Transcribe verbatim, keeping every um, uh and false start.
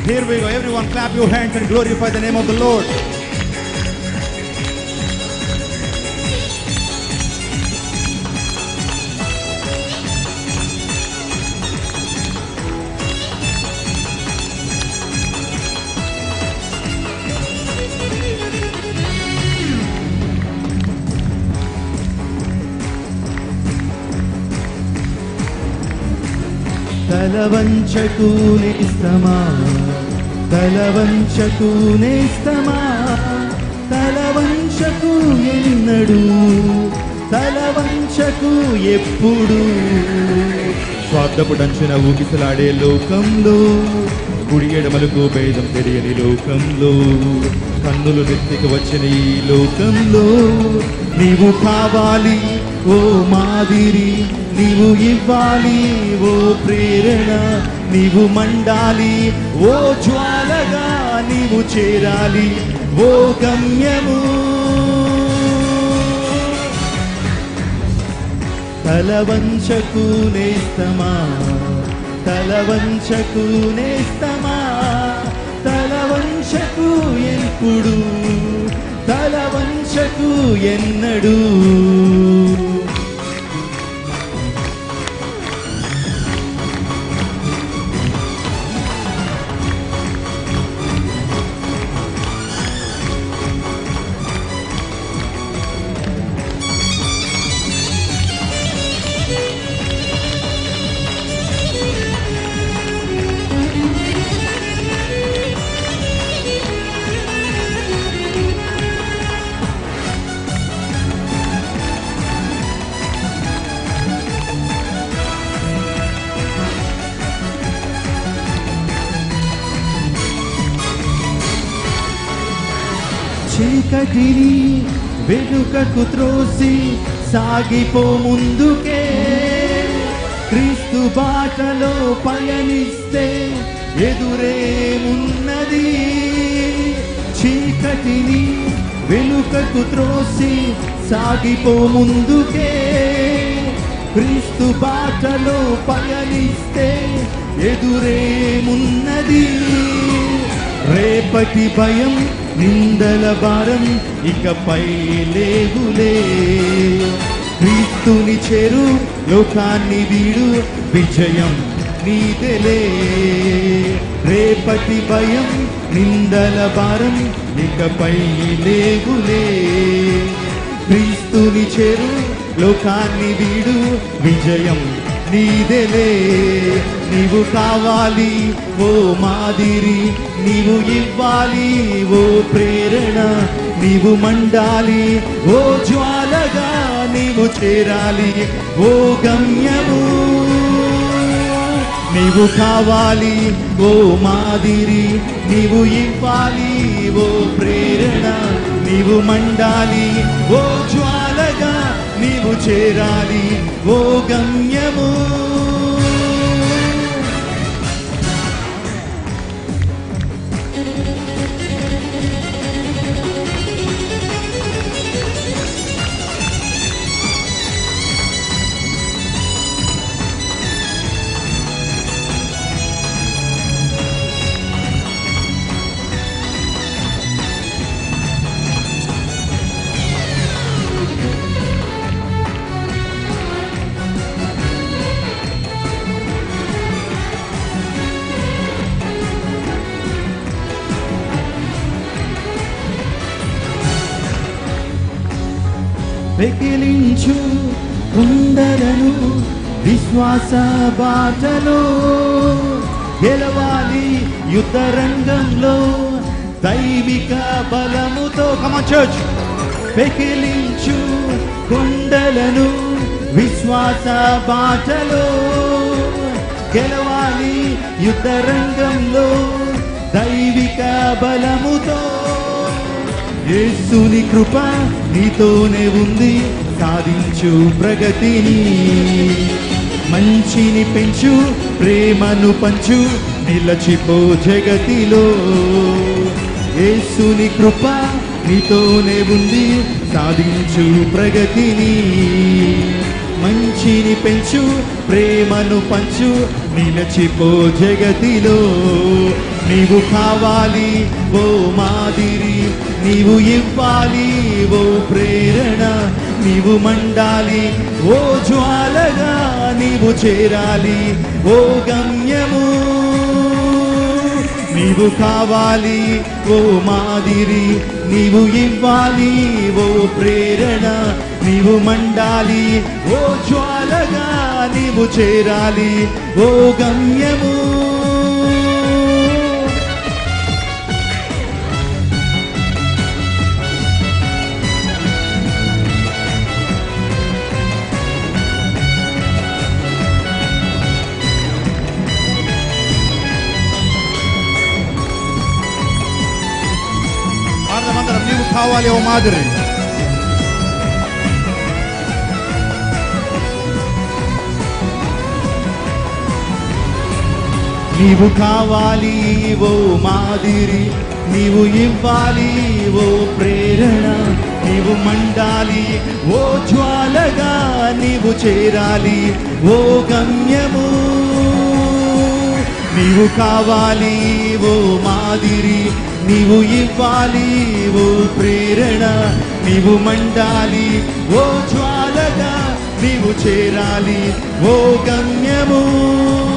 Here we go. Everyone clap your hands and glorify the name of the Lord. తలవంచకు నేస్తమా తలవంచకు నేస్తమా తలవంచకు ఎన్నడు తలవంచకు ఎప్పుడు స్వార్థపు డంచున ఊగిసలాడే లోకంలో కుడి ఎడమలకు భేదం తెలియని లోకంలో కన్నులు నెత్తికి వచ్చిన ఈ లోకంలో నీవు కావాలి ఓ మాదిరి నీవు ఇవ్వాలి ఓ ప్రేరణ నీవు మండాలి ఓ జ్వాలగా నీవు చేరాలి ఓ గమ్యము తలవంచకు నేస్తమా తలవంచకు నేస్తమా తలవంచకు ఎప్పుడు తలవంచకు ఎన్నడు చీకటిని వెనుకకు త్రోసి సాగిపో ముందుకే క్రీస్తు బాటలో పయనిస్తే ఎదురేమున్నది చీకటిని వెనుకకు త్రోసి సాగిపో ముందుకే క్రీస్తు బాటలో పయనిస్తే ఎదురేమున్నది రేపటి భయం నిందల భారం ఇకపై లేవులే క్రీస్తుని చేరు లోకాన్ని వీడు విజయం నీదెలే రేపటి భయం నిందల భారం ఇకపై లేవులే క్రీస్తుని చేరు లోకాన్ని వీడు విజయం నీదెలే నీవు కావాలి ఓ మాదిరి నీవు ఇవ్వాలి ఓ ప్రేరణ నీవు మండాలి ఓ జ్వాలగా నీవు చేరాలి ఓ గమ్యము నీవు కావాలి ఓ మాదిరి నీవు ఇవ్వాలి ఓ ప్రేరణ నీవు మండాలి ఓ జ్వాలగా నీవు చేరాలి ఓ గమ్యము పెకిలించు కుండలను విశ్వాస బాటలో గెలవాలి యుద్ధ రంగంలో దైవిక బలముతో కమ చర్చ్ పెకిలించు కుండలను విశ్వాస బాటలో గెలవాలి యుద్ధ రంగంలో దైవిక బలముతో యేసుని కృప నీతోనే ఉంది సాధించు ప్రగతిని మంచిని పెంచు ప్రేమను పంచు నిలచిపో జగతిలో యేసుని కృప నీతోనే ఉంది సాధించు ప్రగతిని మంచిని పెంచు ప్రేమను పంచు నిలచిపో జగతిలో నీవు కావాలి ఓ మాదిరి, నీవు ఇవ్వాలి ఓ ప్రేరణ, నీవు మండాలి ఓ జ్వాలగా, నీవు చేరాలి ఓ గమ్యము. నీవు కావాలి ఓ మాదిరి, నీవు ఇవ్వాలి ఓ ప్రేరణ, నీవు మండాలి ఓ జ్వాలగా, నీవు చేరాలి ఓ గమ్యము. నీవు కావాలి ఓ మాదిరి, నీవు కావాలి ఓ మాదిరి, నీవు ఇవ్వాలి ఓ ప్రేరణ, నీవు మండాలి ఓ జ్వాలగా, నీవు చేరాలి ఓ గమ్యము. నీవు కావాలి ఓ మాదిరి, నీవు ఇవ్వాలి ఓ ప్రేరణ, నీవు మండాలి ఓ జ్వాలగా, నీవు చేరాలి ఓ గమ్యము.